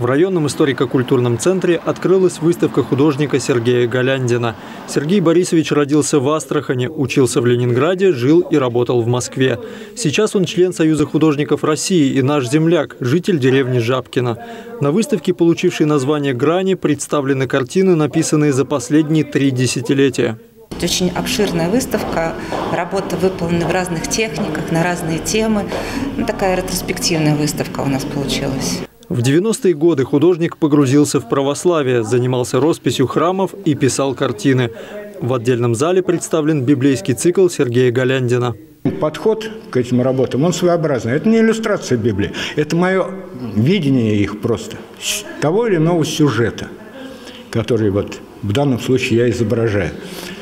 В районном историко-культурном центре открылась выставка художника Сергея Галяндина. Сергей Борисович родился в Астрахани, учился в Ленинграде, жил и работал в Москве. Сейчас он член Союза художников России и наш земляк, житель деревни Жабкино. На выставке, получившей название «Грани», представлены картины, написанные за последние 3 десятилетия. Это очень обширная выставка, работа выполнена в разных техниках, на разные темы. Такая ретроспективная выставка у нас получилась. В 90-е годы художник погрузился в православие, занимался росписью храмов и писал картины. В отдельном зале представлен библейский цикл Сергея Галяндина. Подход к этим работам, он своеобразный. Это не иллюстрация Библии, это мое видение их просто, того или иного сюжета, который вот в данном случае я изображаю.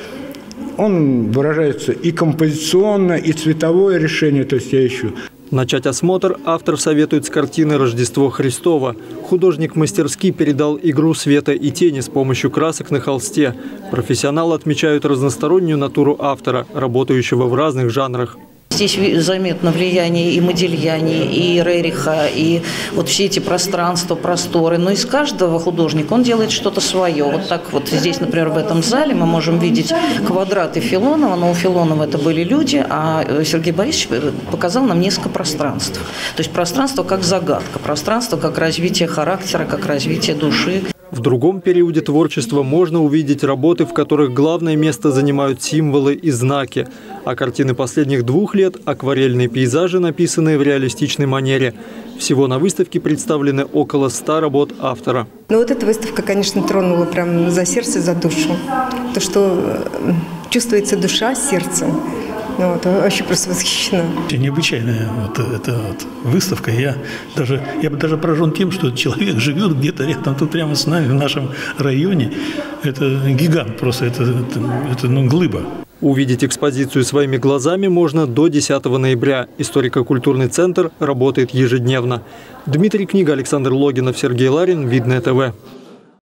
Он выражается и композиционно, и цветовое решение, то есть я ищу. Начать осмотр автор советует с картины «Рождество Христово». Художник мастерски передал игру света и тени с помощью красок на холсте. Профессионалы отмечают разностороннюю натуру автора, работающего в разных жанрах. Здесь заметно влияние и Модильяни, и Рериха, и вот все эти пространства, просторы. Но из каждого художника он делает что-то свое. Вот так вот здесь, например, в этом зале мы можем видеть квадраты Филонова, но у Филонова это были люди, а Сергей Борисович показал нам несколько пространств. То есть пространство как загадка, пространство как развитие характера, как развитие души. В другом периоде творчества можно увидеть работы, в которых главное место занимают символы и знаки. А картины последних 2 лет – акварельные пейзажи, написанные в реалистичной манере. Всего на выставке представлены около 100 работ автора. Ну вот эта выставка, конечно, тронула прям за сердце, за душу. То, что чувствуется душа сердцем. Вот, вообще просто восхищена. Необычайная эта выставка. Я даже поражен тем, что человек живет где-то рядом, тут прямо с нами, в нашем районе. Это гигант просто, это глыба. Увидеть экспозицию своими глазами можно до 10 ноября. Историко-культурный центр работает ежедневно. Дмитрий Книга, Александр Логинов, Сергей Ларин. Видное ТВ.